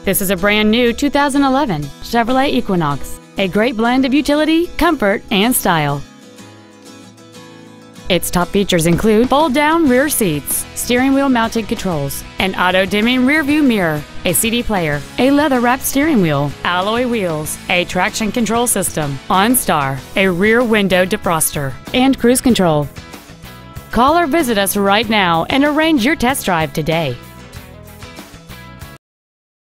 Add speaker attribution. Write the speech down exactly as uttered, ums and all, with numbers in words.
Speaker 1: This is a brand new two thousand eleven Chevrolet Equinox, a great blend of utility, comfort, and style. Its top features include fold-down rear seats, steering wheel mounted controls, an auto-dimming rear-view mirror, a C D player, a leather-wrapped steering wheel, alloy wheels, a traction control system, OnStar, a rear window defroster, and cruise control. Call or visit us right now and arrange your test drive today.